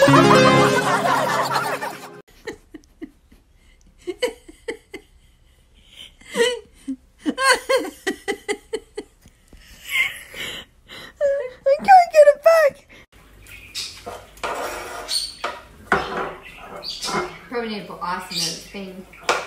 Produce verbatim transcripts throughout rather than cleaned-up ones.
Probably need to put ice in it. It's been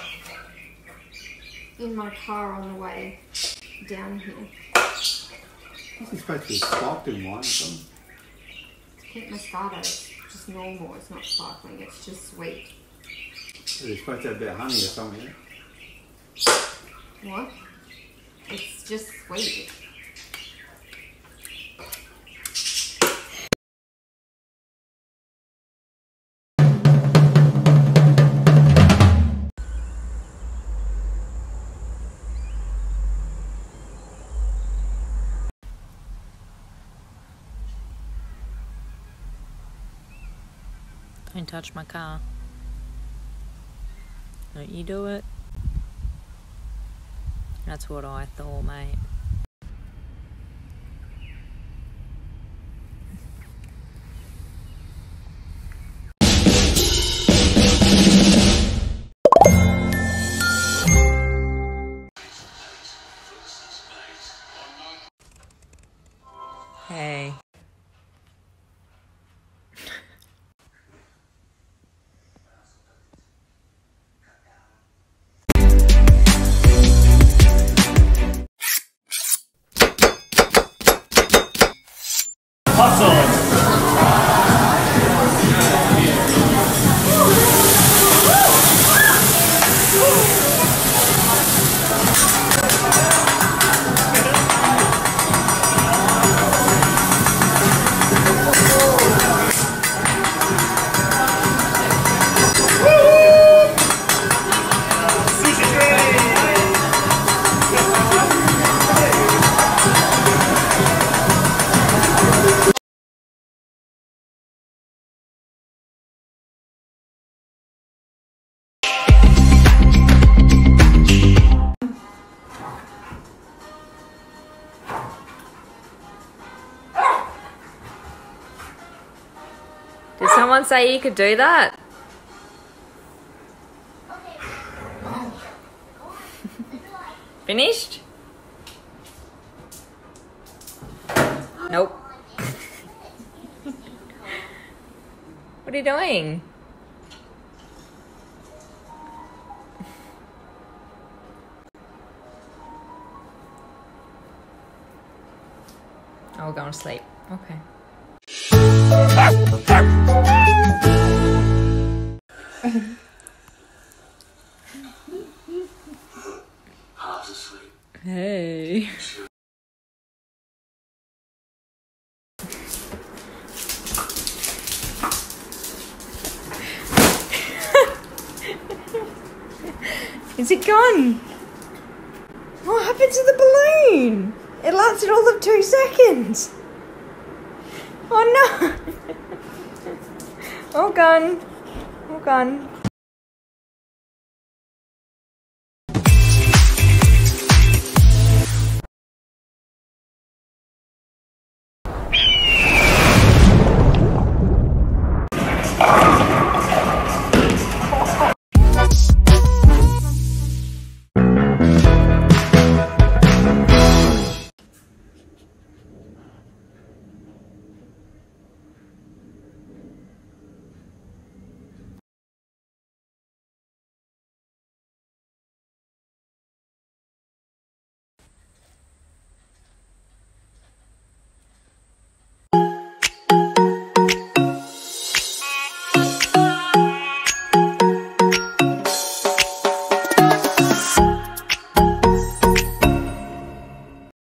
in my car on the way down here. It's supposed to be sparkling wine or something. It's Pink Moscato. It's just normal. It's not sparkling. It's just sweet. It's supposed to have a bit of honey or something. What? It's just sweet. Don't touch my car. Don't you do it. That's what I thought, mate. Hey. Did someone say you could do that? Finished? Nope. What are you doing? Oh, we're going to sleep. Okay. Hey. Is it gone? What happened to the balloon? It lasted all of two seconds. Oh no! All gone. All gone.